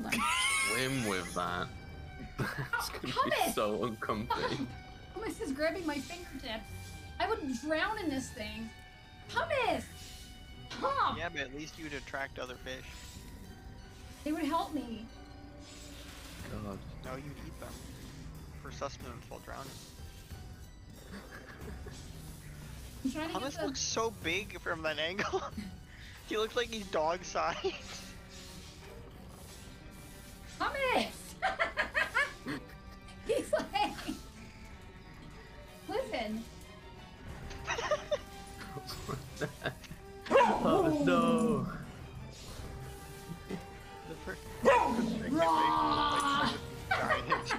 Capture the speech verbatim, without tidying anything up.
on. Swim with that. That's gonna Hummus! be so uncomfy. Hummus is grabbing my fingertips. I would drown in this thing. Hummus! Huh! Yeah, but at least you'd attract other fish. They would help me. God. No, you'd eat them. For sustenance while drowning. I'm trying to Hummus get the... looks so big from that angle. He looks like he's dog sized. Hummus!